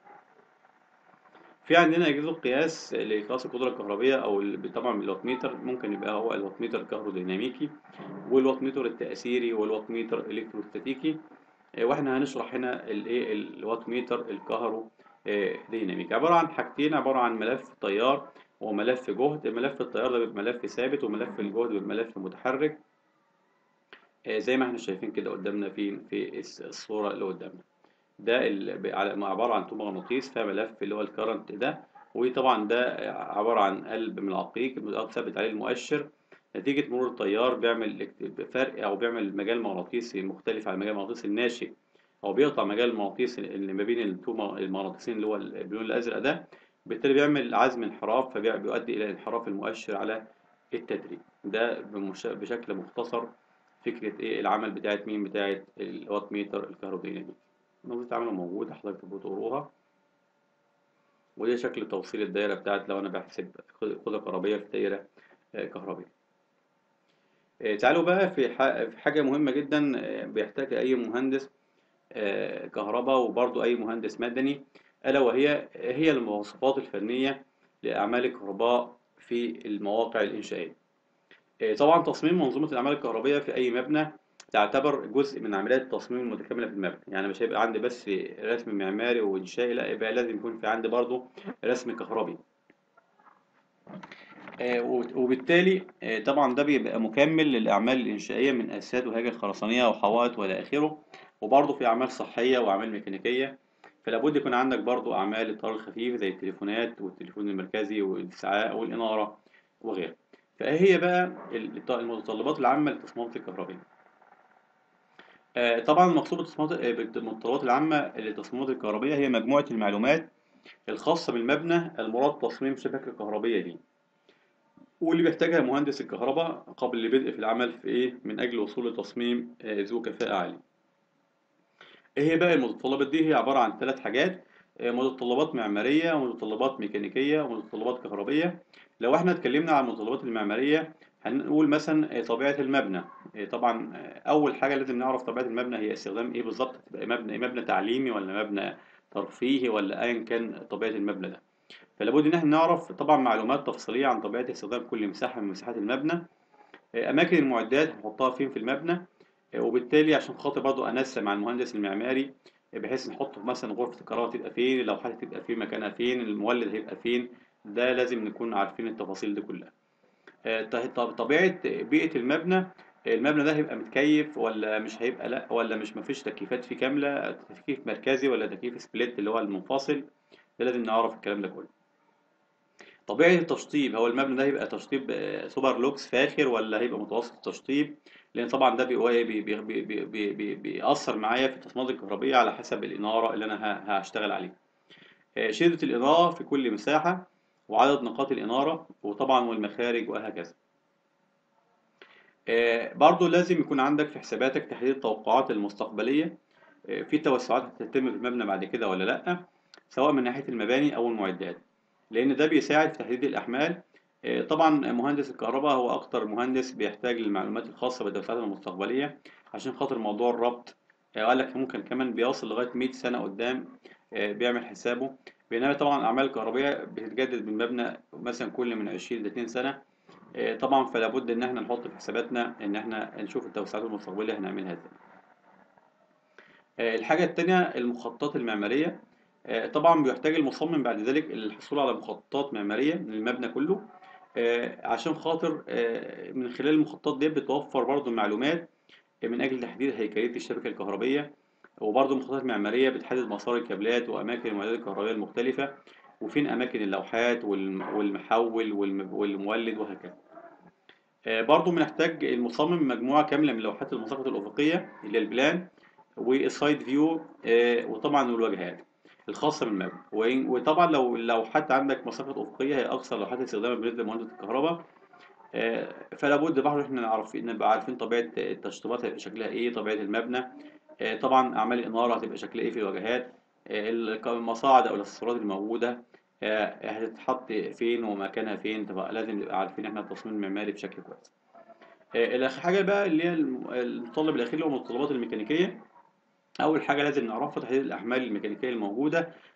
في عندنا أجهزة قياس لقياس القدرة الكهربية أو طبعا الواتميتر، ممكن يبقى هو الواتميتر الكهروديناميكي والواتميتر التأثيري والواتميتر الإلكتروستاتيكي. واحنا هنشرح هنا الايه الوات ميتر الكهرو ديناميك. عباره عن حاجتين، عباره عن ملف تيار وملف جهد. ملف التيار ده بيبقى ملف ثابت، وملف الجهد بيبقى ملف متحرك، زي ما احنا شايفين كده قدامنا في الصوره اللي قدامنا. ده عباره عن طوبه مغناطيس فيها ملف اللي هو الكرنت ده، وطبعا ده عباره عن قلب من العقيق ثابت عليه المؤشر. نتيجة مرور التيار بيعمل فرق أو بيعمل مجال مغناطيسي مختلف عن المجال المغناطيسي الناشئ، أو بيقطع مجال المغناطيس اللي ما بين المغناطيسين اللي هو اللون الأزرق ده. بالتالي بيعمل عزم انحراف، فبيؤدي إلى انحراف المؤشر على التدريج. ده بشكل مختصر فكرة إيه العمل بتاعت مين، بتاعت الوات ميتر الكهربائي. نظرية عمله موجودة، حضرتك تبقوا تقروها. ودي شكل توصيل الدايرة بتاعت لو أنا بحسب قدرة كهربائية في دايرة كهربائية. تعالوا بقى في حاجة مهمة جدا بيحتاج أي مهندس كهرباء وبرضه أي مهندس مدني، ألا وهي المواصفات الفنية لأعمال الكهرباء في المواقع الإنشائية. طبعا تصميم منظومة الأعمال الكهربائية في أي مبنى تعتبر جزء من عمليات التصميم المتكاملة في المبنى. يعني مش هيبقى عندي بس رسم معماري وإنشائي، لا، يبقى لازم يكون في عندي برضه رسم كهربي. وبالتالي طبعا ده بيبقى مكمل للأعمال الإنشائية من أساسات وهياكل خرسانية وحوائط وإلى آخره. وبرضه في أعمال صحية وأعمال ميكانيكية. فلا بد يكون عندك برضه أعمال الطيار الخفيف زي التليفونات والتليفون المركزي والإسعاف والإنارة وغيرها. فإيه هي بقى المتطلبات العامة للتصميمات الكهربائية؟ طبعا المقصود بالمتطلبات العامة للتصميمات الكهربائية هي مجموعة المعلومات الخاصة بالمبنى المراد تصميم شبكة كهربية دي، واللي بيحتاجها مهندس الكهرباء قبل البدء في العمل في من أجل الوصول لتصميم ذو كفاءة عالية. إيه هي بقى المتطلبات دي؟ هي عبارة عن ثلاث حاجات: متطلبات معمارية ومتطلبات ميكانيكية ومتطلبات كهربية. لو احنا اتكلمنا عن المتطلبات المعمارية هنقول مثلا طبيعة المبنى. طبعا أول حاجة لازم نعرف طبيعة المبنى هي استخدام إيه بالظبط، تبقى مبنى تعليمي ولا مبنى ترفيهي ولا أيا كان طبيعة المبنى ده. فلا بد ان احنا نعرف طبعا معلومات تفصيليه عن طبيعه استخدام كل مساحه من مساحات المبنى، اماكن المعدات هنحطها فين في المبنى. وبالتالي عشان خاطر برضه انسق مع المهندس المعماري، بحيث نحط مثلا غرفه الكهرباء تبقى فين، اللوحات تبقى فين مكانها فين، المولد هيبقى فين. ده لازم نكون عارفين التفاصيل دي كلها. طبيعه بيئه المبنى. المبنى ده هيبقى متكيف ولا مش هيبقى، لا، ولا مش مفيش تكييفات فيه كامله، تكييف مركزي ولا تكييف سبليت اللي هو المنفصل. ده لازم نعرف الكلام ده كله. طبيعة التشطيب، هو المبنى ده هيبقى تشطيب سوبر لوكس فاخر ولا هيبقى متوسط التشطيب؟ لأن طبعا ده بيأثر معايا في التصميمات الكهربية على حسب الإنارة اللي أنا هشتغل عليها. شدة الإضاءة في كل مساحة، وعدد نقاط الإنارة، وطبعا والمخارج وهكذا. برضو لازم يكون عندك في حساباتك تحديد التوقعات المستقبلية في توسعات هتتم في المبنى بعد كده ولا لأ، سواء من ناحية المباني أو المعدات، لأن ده بيساعد في تحديد الأحمال. طبعا مهندس الكهرباء هو أكتر مهندس بيحتاج للمعلومات الخاصة بالتوسعات المستقبلية عشان خاطر موضوع الربط. قال لك ممكن كمان بيوصل لغاية 100 سنة قدام، بيعمل حسابه. بينما طبعا الأعمال الكهربائية بتتجدد بالمبنى مثلا كل من 20 ل 30 سنة. طبعا فلا بد إن احنا نحط في حساباتنا إن احنا نشوف التوسعات المستقبلية هنعملها ازاي. الحاجة التانية المخططات المعمارية. طبعا بيحتاج المصمم بعد ذلك الحصول على مخططات معمارية للمبنى كله، عشان خاطر من خلال المخططات دي بتوفر برضو معلومات من أجل تحديد هيكلية الشبكة الكهربية. وبرضو مخططات معمارية بتحدد مسار الكابلات وأماكن المعدات الكهربائية المختلفة، وفين أماكن اللوحات والمحول والمولد وهكذا. برضو بنحتاج المصمم مجموعة كاملة من لوحات المساقط الأفقية اللي هي البلان، والسايد فيو، وطبعا الواجهات الخاصة بالمبنى. وطبعا لو حتى عندك مساقط أفقية هي أكثر لوحات استخداما بالنسبة لمهندس الكهرباء. فلا بد برضه احنا نبقى عارفين طبيعة التشطيبات هيبقى شكلها ايه، طبيعة المبنى. طبعا أعمال الإنارة هتبقى شكلها ايه في الواجهات، المصاعد أو الإكسسوارات الموجودة هتتحط فين ومكانها فين. طبعا لازم نبقى عارفين احنا التصميم المعماري بشكل كويس. الآخر حاجة بقى اللي هي المتطلب الأخير اللي هو المتطلبات الميكانيكية. أول حاجة لازم نعرفها تحديد الأحمال الميكانيكية الموجودة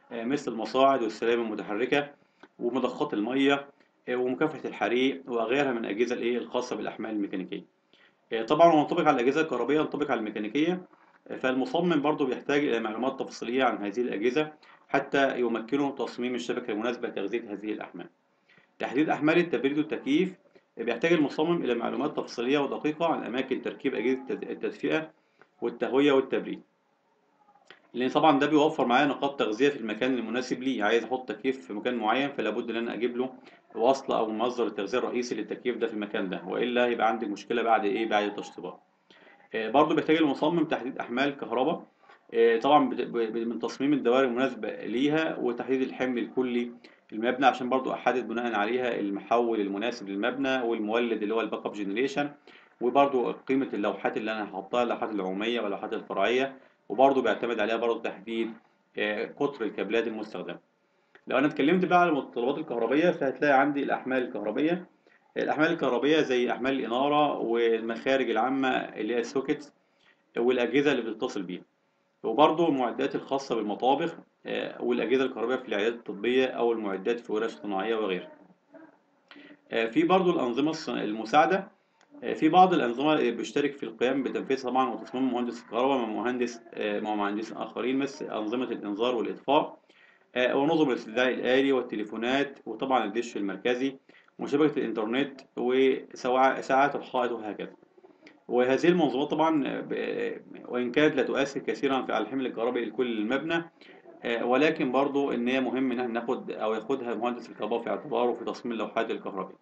مثل المصاعد والسلالم المتحركة ومضخات المية، ومكافحة الحريق وغيرها من الأجهزة الخاصة بالأحمال الميكانيكية. طبعا هو ينطبق على الأجهزة الكهربية، ينطبق على الميكانيكية. فالمصمم برضو بيحتاج إلى معلومات تفصيلية عن هذه الأجهزة حتى يمكنه تصميم الشبكة المناسبة لتغذية هذه الأحمال. تحديد أحمال التبريد والتكييف، بيحتاج المصمم إلى معلومات تفصيلية ودقيقة عن أماكن تركيب أجهزة التدفئة والتهوية والتبريد، لأن طبعا ده بيوفر معايا نقاط تغذية في المكان المناسب لي. عايز أحط تكييف في مكان معين، فلا بد إن أنا أجيب له وصل أو مصدر التغذية الرئيسي للتكييف ده في المكان ده، وإلا يبقى عندي مشكلة بعد التشطيبات. برضه بيحتاج المصمم تحديد أحمال كهرباء، طبعا من تصميم الدوائر المناسبة ليها وتحديد الحمل الكلي المبنى، عشان برضه أحدد بناء عليها المحول المناسب للمبنى والمولد اللي هو الباك اب جنريشن، وبرضه قيمة اللوحات اللي أنا هحطها، اللوحات العمومية واللوحات الفرعية. وبرضه بيعتمد عليها برضه تحديد قطر الكابلات المستخدمة. لو أنا اتكلمت بقى على المتطلبات الكهربية، فهتلاقي عندي الأحمال الكهربية. الأحمال الكهربية زي أحمال الإنارة والمخارج العامة اللي هي السوكيتس والأجهزة اللي بتتصل بيها، وبرضه المعدات الخاصة بالمطابخ، والأجهزة الكهربائية في العيادات الطبية أو المعدات في ورش صناعية وغيرها. في برضه الأنظمة المساعدة. في بعض الأنظمة اللي بيشترك في القيام بتنفيذ طبعا وتصميم مهندس الكهرباء مع مهندسين آخرين، مثل أنظمة الإنذار والإطفاء، ونظم الاستدعاء الآلي والتليفونات، وطبعا الدش المركزي وشبكة الإنترنت وساعات الحائط وهكذا. وهذه المنظومات طبعا وإن كانت لا تؤثر كثيرا على الحمل الكهربائي لكل المبنى، ولكن برضو إن هي مهم إن احنا ناخد أو ياخدها مهندس الكهرباء في اعتباره في تصميم اللوحات الكهربائية.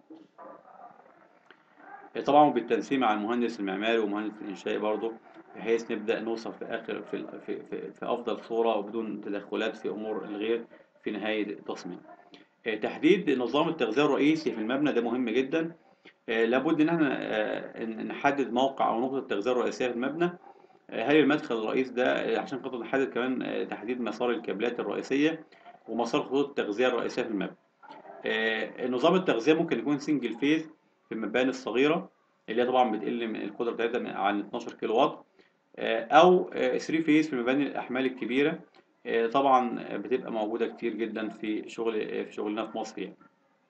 طبعا بالتنسيق مع المهندس المعماري ومهندس الإنشاء برضو، بحيث نبدأ نوصل في آخر في أفضل صورة وبدون تدخلات في أمور الغير في نهاية التصميم. تحديد نظام التغذية الرئيسي في المبنى ده مهم جدا. لابد إن احنا نحدد موقع أو نقطة التغذية الرئيسية في المبنى. هل المدخل الرئيس ده عشان خاطر نحدد كمان تحديد مسار الكابلات الرئيسية ومسار خطوط التغذية الرئيسية في المبنى. نظام التغذية ممكن يكون سنجل فيز في المباني الصغيرة اللي هي طبعا بتقل من القدرة بتاعتها عن 12 كيلو واط، أو 3 فيز في المباني الأحمال الكبيرة. طبعا بتبقى موجودة كتير جدا في شغلنا في مصر يعني.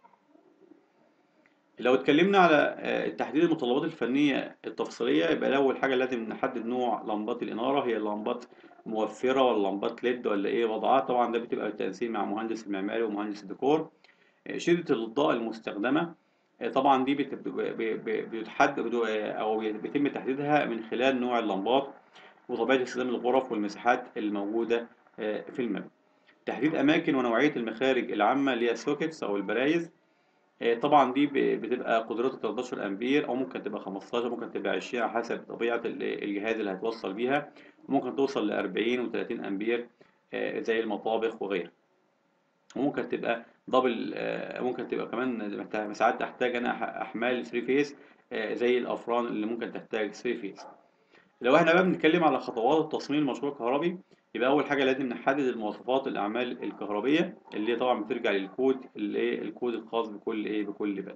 لو اتكلمنا على تحديد المتطلبات الفنية التفصيلية، يبقى أول حاجة لازم نحدد نوع لمبات الإنارة، هي اللمبات موفرة ولا لمبات ليد ولا إيه وضعها. طبعا ده بتبقى بالتنسيق مع مهندس المعماري ومهندس الديكور. شدة الإضاءة المستخدمة، طبعا دي بتحدد أو بيتم تحديدها من خلال نوع اللمبات وطبيعة استخدام الغرف والمساحات الموجودة في المبنى. تحديد أماكن ونوعية المخارج العامة اللي هي السوكيتس أو البرايز. طبعا دي بتبقى قدرتها 13 امبير، او ممكن تبقى 15، ممكن تبقى 20 على حسب طبيعه الجهاز اللي هتوصل بيها. ممكن توصل ل 40 و30 امبير زي المطابخ وغيرها. وممكن تبقى دبل، ممكن تبقى كمان ساعات تحتاج انا احمال 3 فيز زي الافران اللي ممكن تحتاج 3 فيز. لو احنا بقى بنتكلم على خطوات تصميم المشروع الكهربي، يبقى اول حاجه لازم نحدد المواصفات الاعمال الكهربيه اللي هي طبعا بترجع للكود الكود الخاص بكل بند.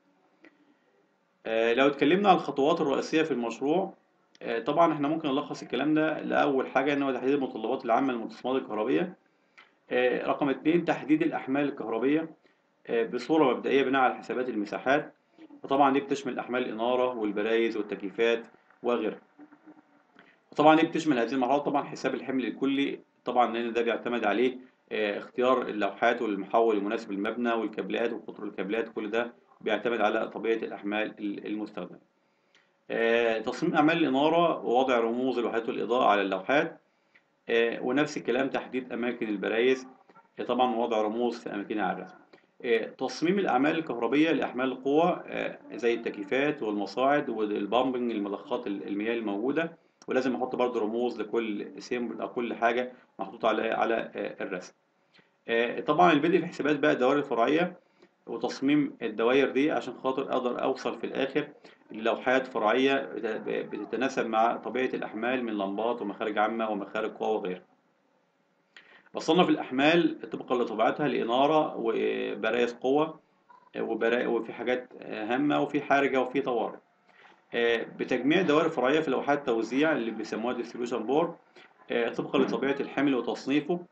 لو اتكلمنا على الخطوات الرئيسيه في المشروع، طبعا احنا ممكن نلخص الكلام ده لاول حاجه ان هو تحديد المتطلبات العامه للمتصممات الكهربيه. رقم 2 تحديد الاحمال الكهربيه بصوره مبدئيه بناء على حسابات المساحات، وطبعا دي بتشمل احمال الاناره والبرايز والتكييفات وغيرها. طبعا دي بتشمل هذه المرحله طبعا حساب الحمل الكلي، طبعا لان ده بيعتمد عليه اختيار اللوحات والمحول المناسب للمبنى والكابلات وقطر الكابلات، كل ده بيعتمد على طبيعه الاحمال المستخدمه. تصميم اعمال الاناره ووضع رموز الوحدات والاضاءه على اللوحات، ونفس الكلام تحديد اماكن البرايز، طبعا وضع رموز في اماكنها على الرسم. تصميم الاعمال الكهربيه لاحمال القوى زي التكييفات والمصاعد والبامبنج المضخات المياه الموجوده، ولازم احط برضو رموز لكل سيمبل او كل حاجه محطوطه على الرسم. طبعا البدء في حسابات بقى الدوائر الفرعيه وتصميم الدوائر دي عشان خاطر اقدر اوصل في الاخر للوحات فرعيه بتتناسب مع طبيعه الاحمال من لمبات ومخارج عامه ومخارج قوى وغيرها. بصنف الاحمال طبقا لطبيعتها لاناره وبرايز قوه وفي حاجات هامه وفي حرجه وفي طوارئ. بتجميع دوائر فرعيه في لوحات توزيع اللي بيسموها ديستريبيوشن بورد طبقا لطبيعه الحمل وتصنيفه.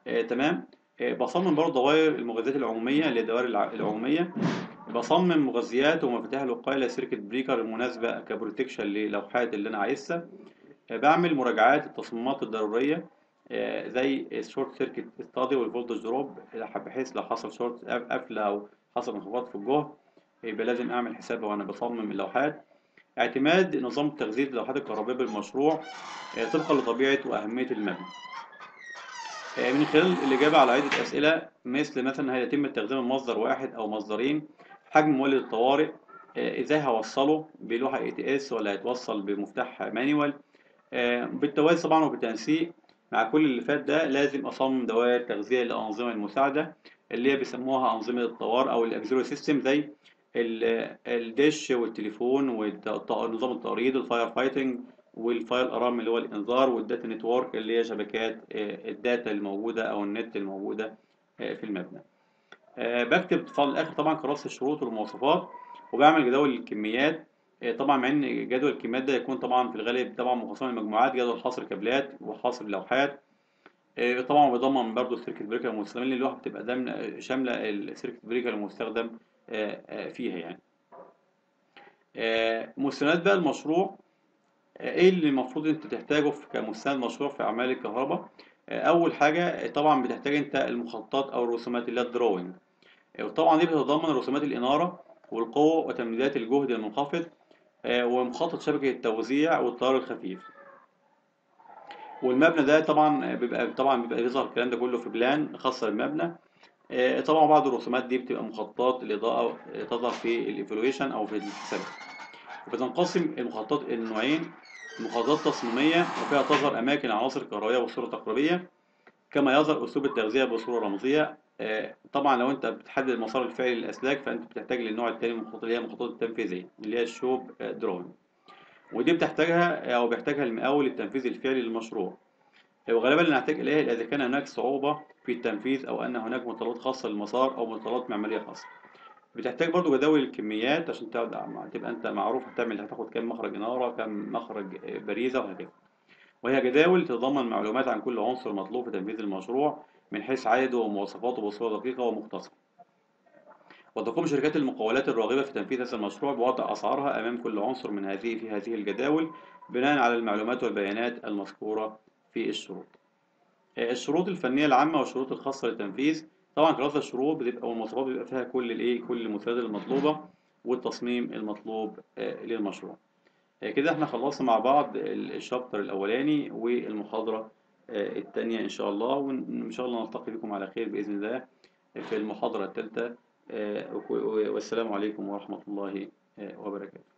تمام. بصمم برضه دوائر المغذيات العمومية اللي هي الدوائر العمومية. بصمم مغذيات ومفاتيح الوقاية لسيركت بريكر المناسبة كبروتكشن للوحات اللي أنا عايزها. بعمل مراجعات التصميمات الضرورية زي الشورت سيركت ستادي والفولتج دروب، بحيث لو حصل شورت قفلة أو حصل انخفاض في الجهد يبقى لازم أعمل حسابها وأنا بصمم اللوحات. اعتماد نظام تغذية اللوحات الكهربائية بالمشروع طبقا لطبيعة وأهمية المبنى. من خلال الإجابة على عدة أسئلة مثلا هل يتم التخزين من مصدر واحد أو مصدرين؟ حجم مولد الطوارئ؟ إزاي هوصله بلوحة ATS ولا هيتوصل بمفتاح مانيوال؟ بالتوازي طبعا وبالتنسيق مع كل اللي فات ده لازم أصمم دوائر تغذية للأنظمة المساعدة اللي هي بيسموها أنظمة الطوارئ أو الأكزيلوري سيستم، زي الدش والتليفون ونظام التقريض والفاير فايتنج والفاير الارام اللي هو الانذار والداتا نتورك اللي هي شبكات الداتا الموجوده او النت الموجوده في المبنى. بكتب في الاخر طبعا كراسه الشروط والمواصفات، وبعمل جداول الكميات. طبعا مع ان جدول الكميات ده يكون طبعا في الغالب طبعا مقسم لمجموعات، جدول حصر كابلات وحصر لوحات. طبعا بيضمن برضه السيركت بريكر المستخدم، لان اللوحه بتبقى شامله السيركت بريكر المستخدم فيها يعني. مستندات بقى المشروع، ايه اللي المفروض انت تحتاجه كمستند مشروع في اعمال الكهرباء؟ اول حاجه طبعا بتحتاج انت المخططات او الرسومات اللي هي الدروينج، وطبعا دي بتتضمن رسومات الاناره والقوه وتمديدات الجهد المنخفض ومخطط شبكه التوزيع والتيار الخفيف. والمبنى ده طبعا بيبقى يظهر الكلام ده كله في بلان خاصه بالمبنى. طبعا بعض الرسومات دي بتبقى مخططات الاضاءه تظهر في الايفالويشن او في الحسابات. بتنقسم المخططات النوعين: مخططات تصميمية وفيها تظهر أماكن العناصر الكهربائية بصورة تقريبية، كما يظهر أسلوب التغذية بصورة رمزية. طبعا لو أنت بتحدد المسار الفعلي للأسلاك فأنت بتحتاج للنوع الثاني من المخططات اللي هي المخططات التنفيذية اللي هي الشوب دروينج، ودي بتحتاجها أو بيحتاجها المقاول للتنفيذ الفعلي للمشروع، وغالبا نحتاج إليها إذا كان هناك صعوبة في التنفيذ أو أن هناك متطلبات خاصة للمسار أو متطلبات معمارية خاصة. بتحتاج برضو جداول الكميات عشان تبقى انت معروف هتاخد كام مخرج اناره، كام مخرج باريزه وهكذا. وهي جداول تتضمن معلومات عن كل عنصر مطلوب في تنفيذ المشروع من حيث عدده ومواصفاته بصوره دقيقه ومختصره. وتقوم شركات المقاولات الراغبه في تنفيذ هذا المشروع بوضع اسعارها امام كل عنصر من هذه الجداول بناء على المعلومات والبيانات المذكوره في الشروط. الشروط الفنيه العامه والشروط الخاصه للتنفيذ. طبعا دراسة الشروط بتبقى والمواصفات بيبقى فيها كل المستندات المطلوبة والتصميم المطلوب للمشروع. كده احنا خلصنا مع بعض الشابتر الأولاني والمحاضرة الثانية إن شاء الله، وإن شاء الله نلتقي بكم على خير بإذن الله في المحاضرة الثالثة. والسلام عليكم ورحمة الله وبركاته.